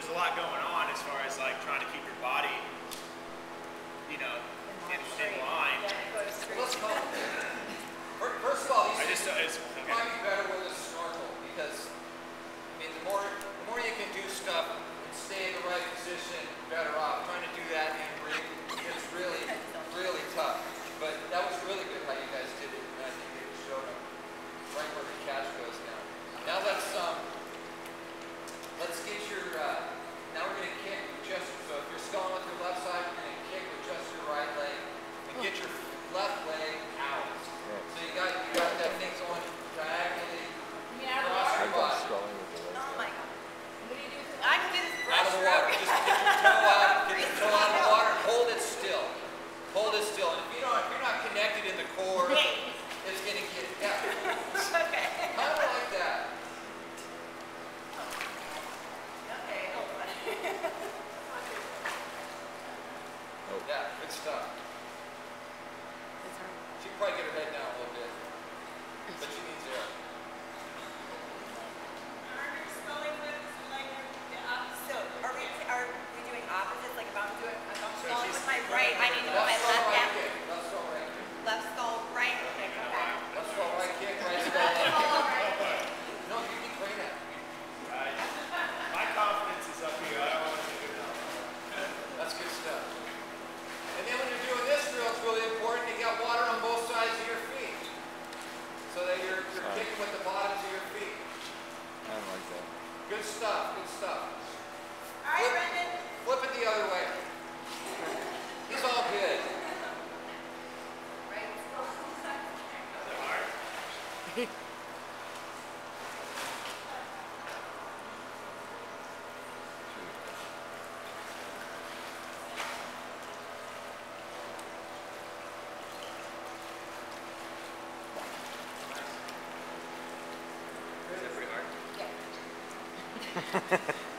there's a lot going on as far as like trying to keep your body, you know, in line. Let's call it. First of all, it's okay. Might be better with a snorkel because I mean the more you can do stuff and stay in the right position, better off. Trying to do that in rig is really tough. But that was really good how you guys did it. And I think it showed them right where the catch goes now. Now let's get your now we're gonna kick with just so if you're sculling with your left side, you're gonna kick with just your right leg and get your left leg out. So you got that thing going diagonally across your body. Oh my God. What do you do with it? I can do this Out of the water. Just get your toe out. Get your toe out of the water and hold it still. Hold it still. And if you're not connected in the core, it's gonna get Okay. kind of like that. Okay, hold on. Yeah, good stuff. She can probably get her head down a little bit, but she needs air. So are we doing opposites? Like if I'm stalling with my right, I need to put my Left skull, left right down. kick. Left skull, right kick. Left skull, right. Okay, come back. Left skull, right kick. Right skull, left kick. No, you can train that. My confidence is up here. I don't want to do it now. That's good stuff. And then when you're doing this drill, it's really important you got water on both sides of your feet. So that you're kicking with the bottoms of your feet. I don't like that. Good stuff, good stuff. All right, Brendan. Flip it the other way. He's all good. Right. Is that pretty hard? Yeah.